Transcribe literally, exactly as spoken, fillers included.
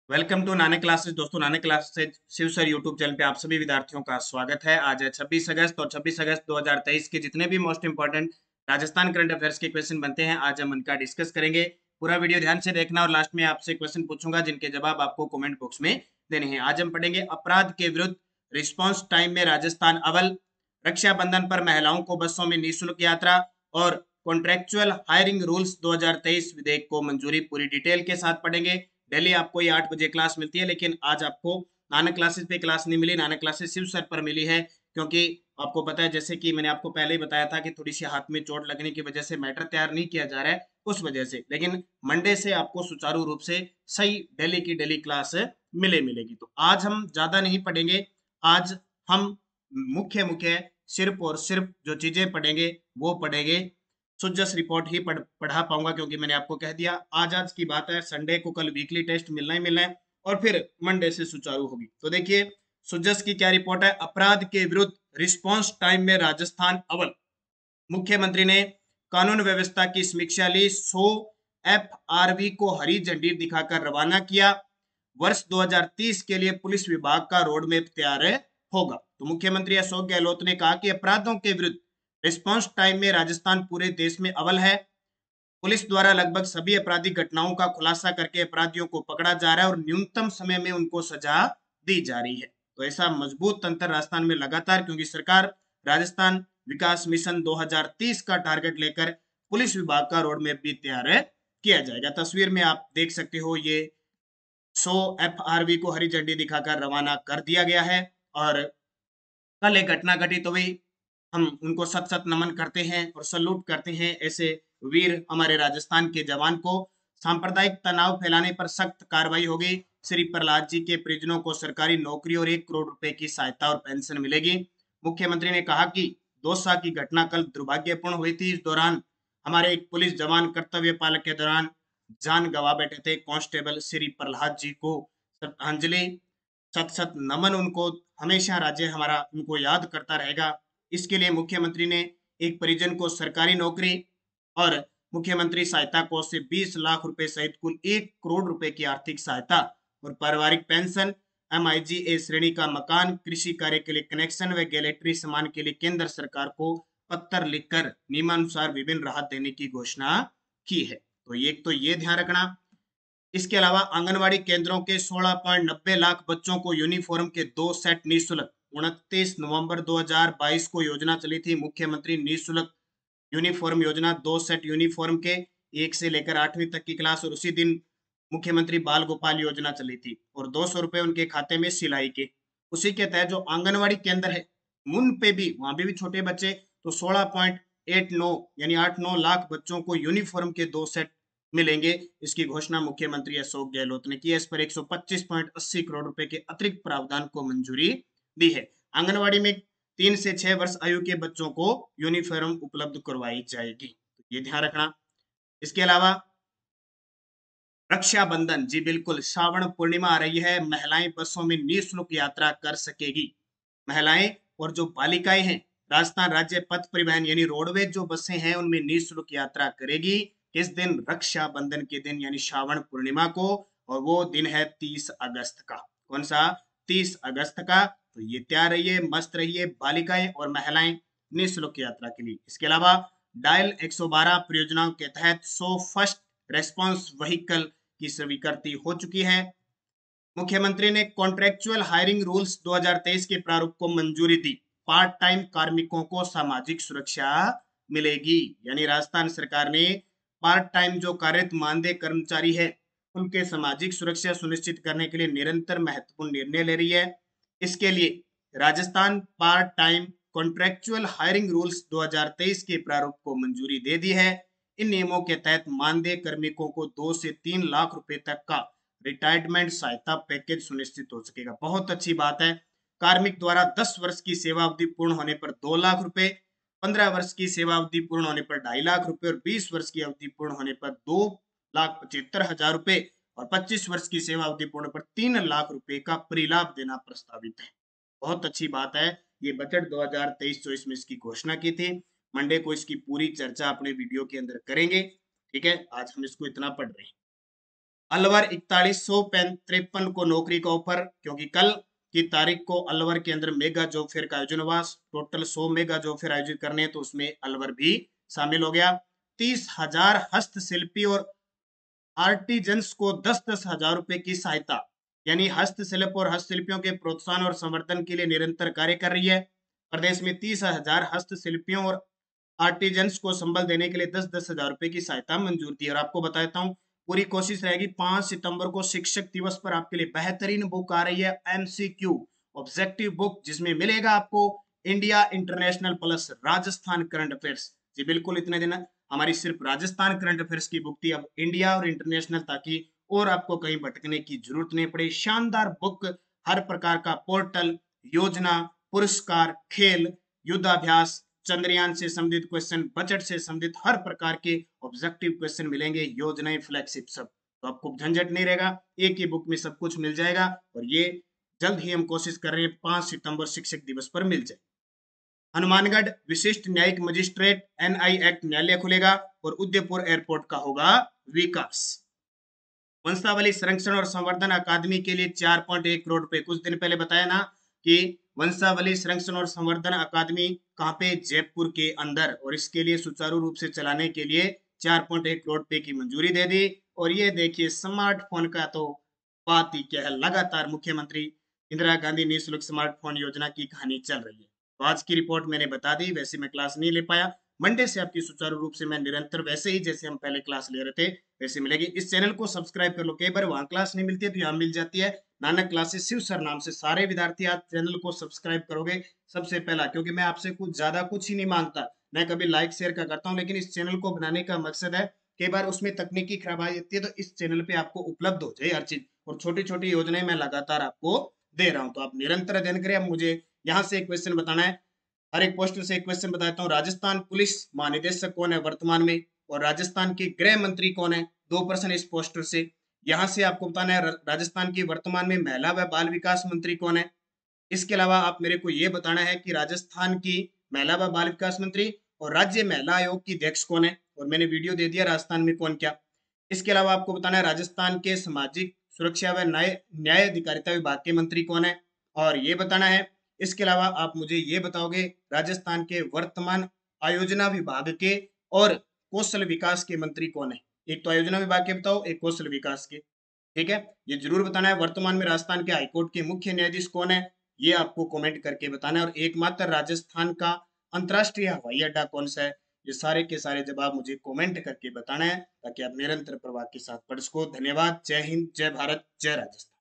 Welcome to Nanak classes. दोस्तों, Nanak classes Shiv sir YouTube channel पे आप सभी विद्यार्थियों का स्वागत है। आज है छब्बीस अगस्त और छब्बीस अगस्त दो हज़ार तेईस के जितने भी most important Rajasthan current affairs के क्वेश्चन बनते हैं, आज हम उनका डिस्कस करेंगे। पूरा वीडियो ध्यान से देखना और लास्ट में आपसे क्वेश्चन पूछूंगा जिनके जवाब आपको कमेंट बॉक्स में देने हैं। आज हम पढ़ेंगे अपराध के विरुद्ध रिस्पॉन्स टाइम में राजस्थान अव्वल, रक्षाबंधन पर महिलाओं को बसों में निःशुल्क यात्रा और कॉन्ट्रेक्चुअल हायरिंग रूल्स दो हज़ार तेईस विधेयक को मंजूरी। पूरी डिटेल के साथ पढ़ेंगे। डेली आपको ये आठ बजे क्लास मिलती है, लेकिन आज आपको नानक क्लासेस पे क्लास नहीं मिली, नानक क्लासेस शिव सर पर मिली है। क्योंकि आपको पता है, जैसे कि मैंने आपको पहले ही बताया था कि थोड़ी सी हाथ में चोट लगने की वजह से मैटर तैयार नहीं किया जा रहा है, उस वजह से। लेकिन मंडे से आपको सुचारू रूप से सही डेली की डेली क्लास मिले मिलेगी। तो आज हम ज्यादा नहीं पढ़ेंगे। आज हम मुख्य मुख्य सिर्फ और सिर्फ जो चीजें पढ़ेंगे वो पढ़ेंगे। सुजस रिपोर्ट ही पढ़ पढ़ा पाऊंगा, क्योंकि मैंने आपको कह दिया आज आज की बात है। संडे को कल वीकली टेस्ट मिलना ही मिलना है और फिर मंडे से सुचारू होगी। तो देखिए, सुजस की क्या रिपोर्ट है। अपराध के विरुद्ध रिस्पांस टाइम में राजस्थान अव्वल, मुख्यमंत्री ने कानून व्यवस्था की समीक्षा ली। सौ एफ आर वी को हरी झंडी दिखाकर रवाना किया। वर्ष दो हज़ार तीस के लिए पुलिस विभाग का रोड मैप तैयार होगा। तो मुख्यमंत्री अशोक गहलोत ने कहा कि अपराधों के विरुद्ध रिस्पांस टाइम में राजस्थान पूरे देश में अव्वल है। पुलिस द्वारा लगभग सभी आपराधिक घटनाओं का खुलासा करके अपराधियों को पकड़ा जा रहा है और न्यूनतम समय में उनको सजा दी जा रही है। तो ऐसा मजबूत तंत्र राजस्थान में लगातार, क्योंकि सरकार राजस्थान विकास मिशन दो हज़ार तीस का टारगेट लेकर पुलिस विभाग का रोड मैप भी तैयार है किया जाएगा। तस्वीर में आप देख सकते हो, ये सौ एफ आर वी को हरी झंडी दिखाकर रवाना कर दिया गया है। और कल एक घटना घटी तो वही हम उनको सत सत नमन करते हैं और सल्यूट करते हैं ऐसे वीर हमारे राजस्थान के जवान को। सांप्रदायिक तनाव फैलाने पर सख्त कार्रवाई होगी। श्री प्रहलाद जी के परिजनों को सरकारी नौकरी और एक करोड़ रुपए की सहायता और पेंशन मिलेगी। मुख्यमंत्री ने कहा कि दौसा की घटना कल दुर्भाग्यपूर्ण हुई थी। इस दौरान हमारे एक पुलिस जवान कर्तव्य पालन के दौरान जान गंवा बैठे थे। कांस्टेबल श्री प्रहलाद जी को श्रद्धांजलि, सत सत नमन उनको। हमेशा राज्य हमारा उनको याद करता रहेगा। इसके लिए मुख्यमंत्री ने एक परिजन को सरकारी नौकरी और मुख्यमंत्री सहायता कोष से बीस लाख रुपए सहित कुल एक करोड़ रुपए की आर्थिक सहायता और पारिवारिक पेंशन, एम आई जी ए श्रेणी का मकान, कृषि कार्य के लिए कनेक्शन व गैलेटरी सामान के लिए केंद्र सरकार को पत्र लिखकर नियमानुसार विभिन्न राहत देने की घोषणा की है। तो एक तो ये ध्यान रखना। इसके अलावा आंगनवाड़ी केंद्रों के सोलह पॉइंट नब्बे लाख बच्चों को यूनिफॉर्म के दो सेट निःशुल्क। उनतीस नवंबर दो हज़ार बाईस को योजना चली थी मुख्यमंत्री निःशुल्क यूनिफॉर्म योजना। दो सेट यूनिफॉर्म के, एक से लेकर आठवीं तक की क्लास। और उसी दिन मुख्यमंत्री बाल गोपाल योजना चली थी और दो सौ रुपए उनके खाते में सिलाई के। उसी के तहत जो आंगनवाड़ी केंद्र है उन पे भी, वहां पे भी छोटे बच्चे, तो सोलह पॉइंट एट नौ यानी आठ नौ लाख बच्चों को यूनिफॉर्म के दो सेट मिलेंगे। इसकी घोषणा मुख्यमंत्री अशोक गहलोत ने की है। इस पर एक सौ पच्चीस पॉइंट अस्सी करोड़ रुपए के अतिरिक्त प्रावधान को मंजूरी दी है। आंगनवाड़ी में तीन से छह वर्ष आयु के बच्चों को यूनिफॉर्म उपलब्ध करवाई जाएगी। तो ये ध्यान रखना। इसके अलावा रक्षाबंधन, जी बिल्कुल, श्रावण पूर्णिमा आ रही है। महिलाएं बसों में निःशुल्क यात्रा कर सकेगी। महिलाएं और जो बालिकाएं हैं, राजस्थान राज्य पथ परिवहन यानी रोडवेज जो बसें हैं उनमें निःशुल्क यात्रा करेगी। किस दिन? रक्षाबंधन के दिन यानी श्रावण पूर्णिमा को। और वो दिन है तीस अगस्त का। कौन सा? तीस अगस्त का। तो ये तैयार रहिए, मस्त रहिए बालिकाएं और महिलाएं निःशुल्क यात्रा के लिए। इसके अलावा डायल एक सौ बारह परियोजनाओं के तहत सौ फर्स्ट रेस्पॉन्स व्हीकल की स्वीकृति हो चुकी है। मुख्यमंत्री ने कॉन्ट्रेक्चुअल हायरिंग रूल्स दो हज़ार तेईस के प्रारूप को मंजूरी दी। पार्ट टाइम कार्मिकों को सामाजिक सुरक्षा मिलेगी। यानी राजस्थान सरकार ने पार्ट टाइम जो कार्यरत मानदेय कर्मचारी है उनके सामाजिक सुरक्षा सुनिश्चित करने के लिए निरंतर महत्वपूर्ण निर्णय ले रही है। इसके लिए Rajasthan part time contractual hiring rules दो हज़ार तेईस के प्रारूप को मंजूरी दे दी है। इन नियमों के तहत मानदेय कार्मिकों को दो से तीन लाख रुपए तक का रिटायरमेंट सहायता पैकेज सुनिश्चित हो सकेगा। बहुत अच्छी बात है। कार्मिक द्वारा दस वर्ष की सेवा अवधि पूर्ण होने पर दो लाख रुपए, पंद्रह वर्ष की सेवा अवधि पूर्ण होने पर ढाई लाख रुपए और बीस वर्ष की अवधि पूर्ण होने पर दो लाख पचहत्तर हजार रुपए और पच्चीस वर्ष की सेवा अवधि पूर्ण पर तीन लाख रुपए का परिलाभ देना प्रस्तावित है। बहुत अच्छी बात है। ये बजट दो हज़ार तेईस चौबीस में इसकी घोषणा की थी। मंडे को इसकी पूरी चर्चा अपने वीडियो के अंदर करेंगे। ठीक है, आज हम इसको इतना पढ़ रहे हैं। अलवर इकतालीस सौ तिरपन को नौकरी का ऑफर, क्योंकि कल की तारीख को अलवर के अंदर मेगा जॉब फेयर का आयोजन हुआ। टोटल सौ मेगा जॉब फेयर आयोजित करने हैं, तो उसमें अलवर भी शामिल हो गया। तीस हजार हस्तशिल्पी और आर्टिजन्स को दस दस हजार रुपए की सहायता, यानी हस्तशिल्प और हस्तशिल्पियों के प्रोत्साहन और संवर्धन के लिए निरंतर कार्य कर रही है। प्रदेश में तीस हजार हस्तशिल्पियों और आर्टिजन्स को संबल देने के लिए दस दस हजार रुपए की सहायता मंजूर थी। और आपको बताता हूँ, पूरी कोशिश रहेगी पांच सितंबर को शिक्षक दिवस पर आपके लिए बेहतरीन बुक आ रही है, एमसीक्यू ऑब्जेक्टिव बुक, जिसमें मिलेगा आपको India international plus Rajasthan current affairs. जी बिल्कुल, इतने दिन हमारी सिर्फ राजस्थान करंट अफेयर्स की बुक थी, अब इंडिया और इंटरनेशनल, ताकि और आपको कहीं भटकने की जरूरत नहीं पड़े। शानदार बुक, हर प्रकार का पोर्टल, योजना, पुरस्कार, खेल, युद्धाभ्यास, चंद्रयान से संबंधित क्वेश्चन, बजट से संबंधित हर प्रकार के ऑब्जेक्टिव क्वेश्चन मिलेंगे, योजनाएं, फ्लैगशिप, सब। तो आपको झंझट नहीं रहेगा, एक ही बुक में सब कुछ मिल जाएगा। और ये जल्द ही हम कोशिश कर रहे हैं पांच सितंबर शिक्षक दिवस पर मिल जाए। हनुमानगढ़ विशिष्ट न्यायिक मजिस्ट्रेट एनआई एक्ट न्यायालय खुलेगा और उदयपुर एयरपोर्ट का होगा विकास। वंशावली संरक्षण और संवर्धन अकादमी के लिए चार पॉइंट एक करोड़ रुपए, कुछ दिन पहले बताया ना कि वंशावली संरक्षण और संवर्धन अकादमी कहाँ पे, जयपुर के अंदर, और इसके लिए सुचारू रूप से चलाने के लिए चार पॉइंट एक करोड़ रुपए की मंजूरी दे दी। और ये देखिए, स्मार्टफोन का तो बात ही क्या है, लगातार मुख्यमंत्री इंदिरा गांधी निःशुल्क स्मार्टफोन योजना की कहानी चल रही है। तो आज की रिपोर्ट मैंने बता दी, वैसे मैं क्लास नहीं ले पाया, मंडे से आपकी सुचारू रूप से मैं निरंतर वैसे ही जैसे हम पहले क्लास ले रहे थे वैसे मिलेगी। इस चैनल को सब्सक्राइब कर लो, कई बार वहां क्लास नहीं मिलती है तो यहाँ मिल जाती है। नानक क्लासेस शिव सर नाम से सारे विद्यार्थी आज चैनल को सब्सक्राइब करोगे सबसे पहला, क्योंकि मैं आपसे कुछ ज्यादा कुछ ही नहीं मांगता, मैं कभी लाइक शेयर का करता हूँ, लेकिन इस चैनल को बनाने का मकसद है, कई बार उसमें तकनीकी खराबी आती है तो इस चैनल पे आपको उपलब्ध हो जाए हर चीज, और छोटी छोटी योजनाएं मैं लगातार आपको दे रहा हूँ। तो आप निरंतर अध्ययन करें। अब मुझे यहाँ से एक क्वेश्चन बताना है, हर एक पोस्टर से एक क्वेश्चन बताता हूँ। राजस्थान पुलिस महानिदेशक कौन है वर्तमान में, और राजस्थान के गृह मंत्री कौन है, दो प्रश्न इस पोस्टर से। यहाँ से आपको बताना है राजस्थान की वर्तमान में महिला व बाल विकास मंत्री कौन है। इसके अलावा आप मेरे को ये बताना है कि राजस्थान की महिला व बाल विकास मंत्री और राज्य महिला आयोग की अध्यक्ष कौन है, और मैंने वीडियो दे दिया राजस्थान में कौन क्या। इसके अलावा आपको बताना है राजस्थान के सामाजिक सुरक्षा व न्याय न्याय अधिकारिता विभाग के मंत्री कौन है, और ये बताना है। इसके अलावा आप मुझे ये बताओगे राजस्थान के वर्तमान आयोजना विभाग के और कौशल विकास के मंत्री कौन है। एक तो आयोजना विभाग के बताओ, एक कौशल विकास के, ठीक है। ये जरूर बताना है। वर्तमान में राजस्थान के हाईकोर्ट के मुख्य न्यायाधीश कौन है, ये आपको कमेंट करके बताना है। और एकमात्र राजस्थान का अंतरराष्ट्रीय हवाई अड्डा कौन सा है, ये सारे के सारे जवाब मुझे कमेंट करके बताना है, ताकि आप निरंतर प्रवाह के साथ पढ़ सको। धन्यवाद। जय हिंद, जय भारत, जय राजस्थान।